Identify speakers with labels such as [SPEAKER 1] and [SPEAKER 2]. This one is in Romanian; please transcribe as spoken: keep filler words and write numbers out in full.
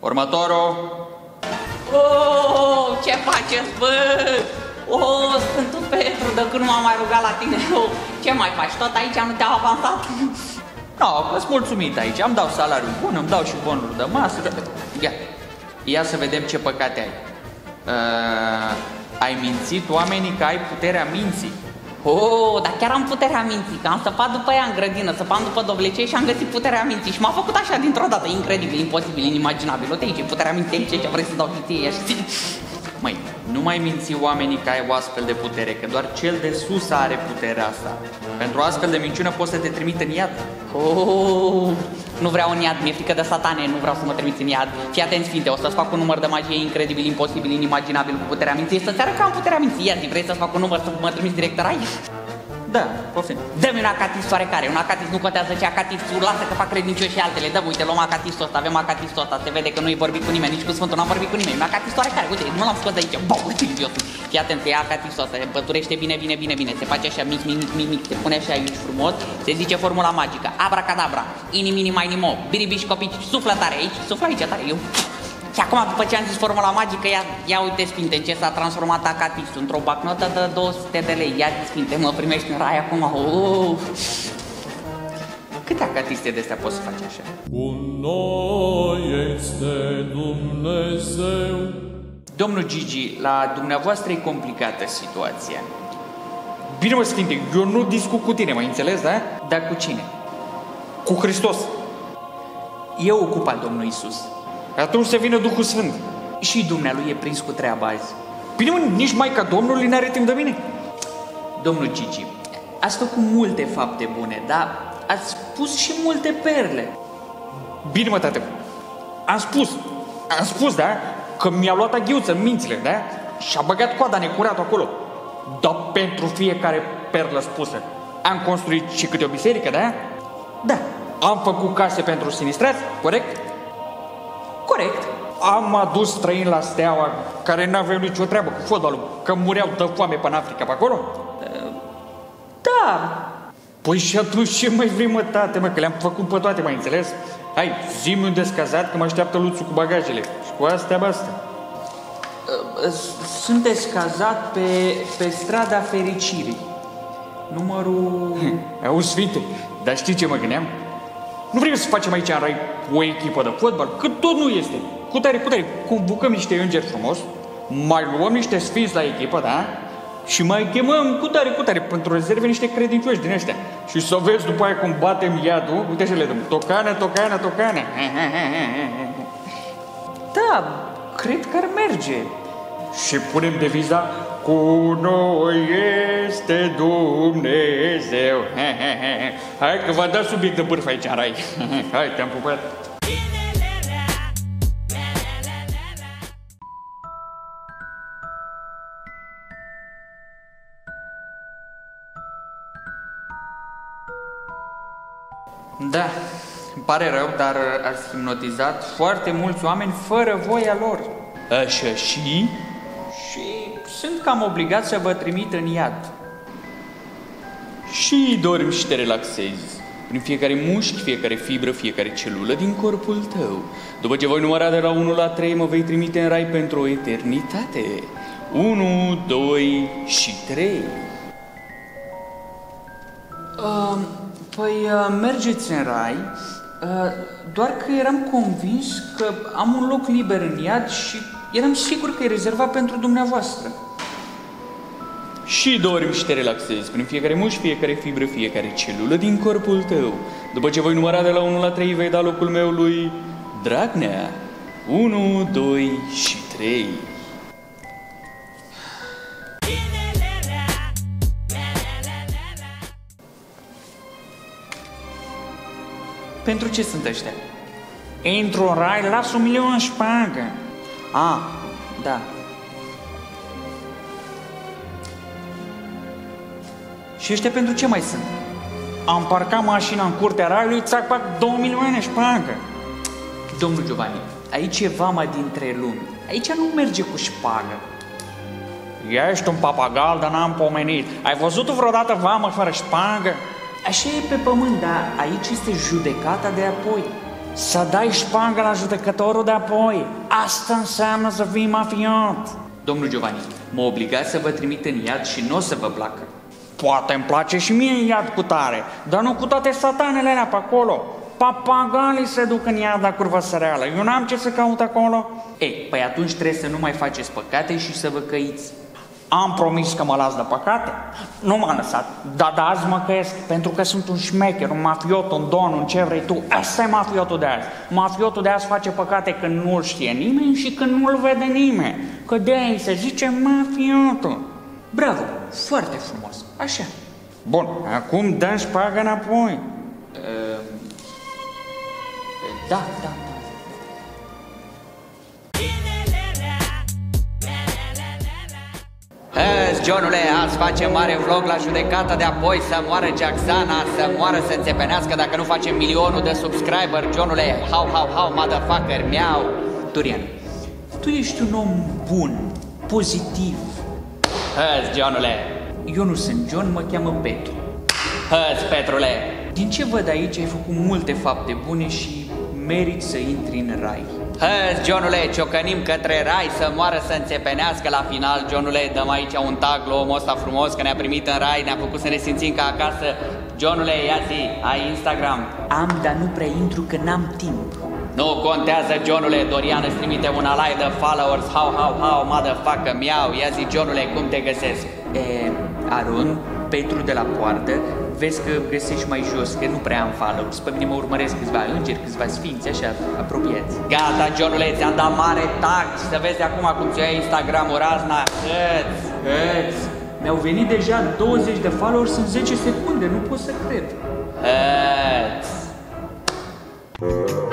[SPEAKER 1] Următorul.
[SPEAKER 2] Oh, ce faceți, bă? Oh, Sfântul Petru, de când nu m-am mai rugat la tine. Oh, ce mai faci? Tot aici nu te-au avansat?
[SPEAKER 1] No, îți mulțumit aici, îmi dau salariu bun, îmi dau și bonuri de masă. Ia, ia să vedem ce păcate ai. Uh, ai mințit oamenii că ai puterea minții.
[SPEAKER 2] Oh, dar chiar am puterea minții, că am săpat după ea în grădină, săpam după dovlecei și am găsit puterea minții și m-a făcut așa dintr-o dată, incredibil, imposibil, inimaginabil. Uite aici, puterea minții aici, ce vrei să dau ție, știi?
[SPEAKER 1] Măi, nu mai minți oamenii că ai o astfel de putere, că doar cel de sus are puterea asta. Pentru astfel de minciună poți să te trimite în iad.
[SPEAKER 2] Oh, nu vreau în iad, mi-e frică de satane, nu vreau să mă trimiți în iad. Fii atent, Sfinte, o să-ți fac un număr de magie incredibil, imposibil, inimaginabil cu puterea minții. Să-ți arăt că am puterea minții. Ia zi, vrei să-ți fac un număr să mă trimiți direct în rai?
[SPEAKER 1] Da, poftim.
[SPEAKER 2] Dă-mi un acatis oarecare, un acatis nu contează ce acatis, lasă că fac credincioși și altele. Dă, uite, luăm acatisul ăsta, avem acatisul ăsta, se vede că nu-i vorbit cu nimeni, nici cu Sfântul n-am vorbit cu nimeni. Un acatis oarecare, uite, nu l-am scos de aici, bau, eu. Fii atent, se ia acatisul ăsta, se păturește bine, bine, bine, bine, se face așa mic, mic, mic, mic, mic, se pune așa aici frumos, se zice formula magică, abracadabra, ini, mini, mai, nimo, biribiși, copici, suflă tare aici, suflă aici tare, eu. Și acum, după ce am zis formula magică, ia, ia uite, Sfinte, în ce s-a transformat acatisul, într-o bacnotă de două sute de lei. Ia zi, Sfinte, mă primești în rai acum. Oh. Câte acatiste de astea poți să faci așa?
[SPEAKER 3] Cu noi este Dumnezeu.
[SPEAKER 1] Domnul Gigi, la dumneavoastră e complicată situația. Bine, mă, Sfinte, eu nu discut cu tine, m-ai înțeles, da? Dar cu cine? Cu Hristos. E ocupat Domnul Iisus. Atunci să vină Duhul Sfânt. Și dumnealui e prins cu treaba azi. Bine, mă, nici Maica Domnului n-are timp de mine. Domnul Gigi, ați făcut multe fapte bune, dar ați spus și multe perle. Bine, mă, tată, am spus, am spus, da, că mi-a luat aghiuță în mințile, da, și a băgat coada necurată acolo. Dar pentru fiecare perlă spusă am construit și câte o biserică, da? Da. Am făcut case pentru sinistrați, corect? Corect. Am adus străini la Steaua care n-aveau nicio treabă cu fotbalul, că mureau de foame pe în Africa pe acolo? Da. Păi și atunci ce mai vrei, mă, tate, mă, că le-am făcut pe toate, mai înțeles? Hai, zi-mi unde-s cazat, că mă așteaptă Luțu cu bagajele. Și cu astea basta. Sunteți cazat pe, pe strada Fericirii. Numărul... Auzi, Sfinte, dar știi ce mă gândeam? Nu vrem să facem aici în rai o echipă de fotbal, că tot nu este. Cu tare, cu tare, convocăm niște îngeri frumos, mai luăm niște sfinți la echipă, da? Și mai chemăm cu tare, cu tare, pentru rezerve niște credincioși din ăștia. Și să vezi după aia cum batem iadul, uite ce le dăm, tocană, tocană, tocană. Da, cred că ar merge. Și punem deviza, cu noi este Dumnezeu. Hai că v-a dat subiect de bârfă aici în rai. Hai, te-am pupat. Da, îmi pare rău, dar ați hipnotizat foarte mulți oameni fără voia lor. Așa și? Și sunt cam obligat să vă trimit în iad. Și dormi și te relaxezi prin fiecare mușchi, fiecare fibră, fiecare celulă din corpul tău. După ce voi număra de la unu la trei, mă vei trimite în rai pentru o eternitate. unu, doi și trei. Uh, păi uh, mergeți în rai, uh, doar că eram convins că am un loc liber în iad și eram sigur că e rezervat pentru dumneavoastră. Și dormi și te relaxezi prin fiecare mușchi, fiecare fibră, fiecare celulă din corpul tău. După ce voi număra de la unu la trei, vei da locul meu lui Dragnea. unu, doi și trei. Pentru ce sunt ăștia? Intru în rai, las un milion în șpagă. Ah, da. Și ăștia pentru ce mai sunt? Am parcat mașina în curtea raiului, țac, fac două milioane șpagă. Domnul Giovanni, aici e vama dintre lumi. Aici nu merge cu șpagă. Ești un papagal, dar n-am pomenit. Ai văzut vreodată vamă fără șpagă? Așa e pe pământ, dar aici este judecata de apoi. Să dai șpagă la judecătorul de apoi. Asta înseamnă să fii mafiot. Domnul Giovanni, mă obligați să vă trimit în iad și nu o să vă placă. Poate îmi place și mie în iad cu tare, dar nu cu toate satanele alea pe acolo. Papagalii se duc în iad la curva săreală. Eu n-am ce să caut acolo. Ei, păi atunci trebuie să nu mai faceți păcate și să vă căiți. Am promis că mă las de păcate. Nu m-am lăsat, dar de azi mă căiesc, pentru că sunt un șmecher, un mafiot, un don, un ce vrei tu. Asta e mafiotul de azi. Mafiotul de azi face păcate când nu-l știe nimeni și când nu-l vede nimeni. Că de-aia îi se zice mafiotul. Bravo, foarte frumos, așa. Bun, acum dă șpagă înapoi. Uh, da, da, da.
[SPEAKER 2] Azi, Johnule, azi facem mare vlog la judecata de apoi, să moară Jaxana, să moară, să înțepenească dacă nu facem milionul de subscriber, Johnule, how, how, how, motherfucker, miau. Dorian,
[SPEAKER 1] Tu ești un om bun, pozitiv.
[SPEAKER 2] azi, Johnule.
[SPEAKER 1] Eu nu sunt John, mă cheamă Petru.
[SPEAKER 2] Azi, Petrule.
[SPEAKER 1] Din ce văd aici, ai făcut multe fapte bune și meriți să intri în rai.
[SPEAKER 2] Azi, Johnule, ciocănim către rai, să moară, să înțepenească la final, Johnule, dăm aici un tag la omul ăsta frumos, că ne-a primit în rai, ne-a făcut să ne simțim ca acasă. Johnule, ia zi, ai Instagram?
[SPEAKER 1] Am, dar nu prea intru că n-am timp.
[SPEAKER 2] Nu contează, Johnule, Dorian îți trimite un alai de followers, how, how, how, motherfucker, miau, ia zi, Johnule, cum te găsesc?
[SPEAKER 1] E, Aron, Petru de la poartă, vezi că găsești mai jos, că nu prea am followers. Pe mine mă urmăresc câțiva îngeri, câțiva sfinți, așa, apropiați.
[SPEAKER 2] Gata, Johnule, ți-am dat mare tag și să vezi acum cum ți-o ia Instagram-ul razna. Hăți,
[SPEAKER 1] Hăți, mi-au venit deja douăzeci de followers în zece secunde, nu pot să cred.
[SPEAKER 2] hăți.